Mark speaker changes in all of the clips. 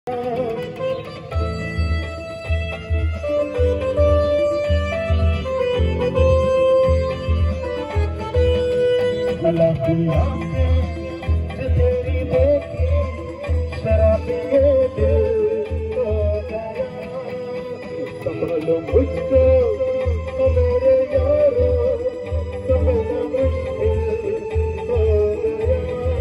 Speaker 1: गुलाबी आँखें जो तेरी देखी शराबी ये दिल हो गया। संभालो मुझको ओ मेरे यारो, संभलना मुश्किल हो गया।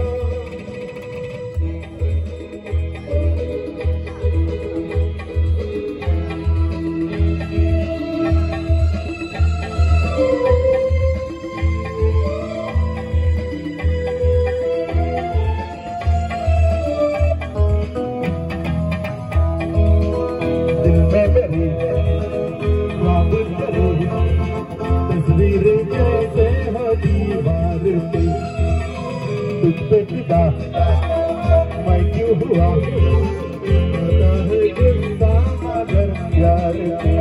Speaker 1: मैं क्यों हुआ पता है जिंदा मगर प्यार के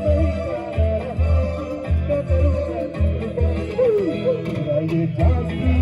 Speaker 1: ये जाती